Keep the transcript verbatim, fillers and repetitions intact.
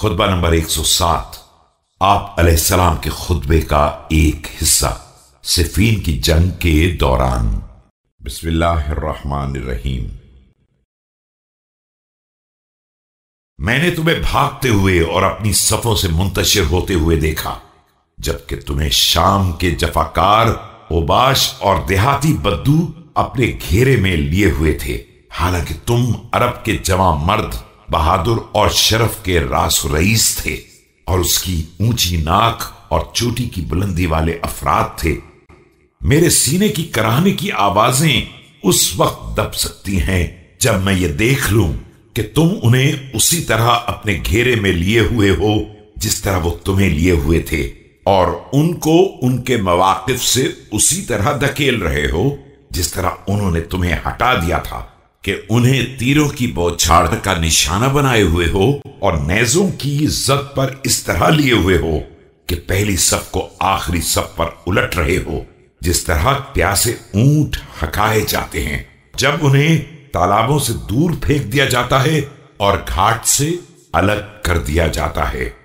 خطبہ نمبر ایک سو سات، آپ علیہ السلام کے خطبے کا ایک حصہ صفین کی جنگ کے دوران۔ بسم اللہ الرحمن الرحیم۔ میں نے تمہیں بھاگتے ہوئے اور اپنی صفوں سے منتشر ہوتے ہوئے دیکھا، جبکہ تمہیں شام کے جفاکار اوباش اور دیہاتی بدو اپنے گھیرے میں لیے ہوئے تھے، حالانکہ تم عرب کے جواں مرد، بہادر اور شرف کے راس و رئیس تھے، اور اس کی اونچی ناک اور چوٹی کی بلندی والے افراد تھے۔ میرے سینے کی کراہنے کی آوازیں اس وقت دب سکتی ہیں جب میں یہ دیکھ لوں کہ تم انہیں اسی طرح اپنے گھیرے میں لیے ہوئے ہو جس طرح وہ تمہیں لیے ہوئے تھے، اور ان کو ان کے مواقف سے اسی طرح دھکیل رہے ہو جس طرح انہوں نے تمہیں ہٹا دیا تھا کہ انہیں تیروں کی بوچھاڑ کا نشانہ بنائے ہوئے ہو اور نیزوں کی زد پر اس طرح لیے ہوئے ہو کہ پہلی صف کو آخری صف پر الٹ رہے ہو، جس طرح پیاسے اونٹ ہکائے جاتے ہیں جب انہیں تالابوں سے دور پھینک دیا جاتا ہے اور گھاٹ سے الگ کر دیا جاتا ہے۔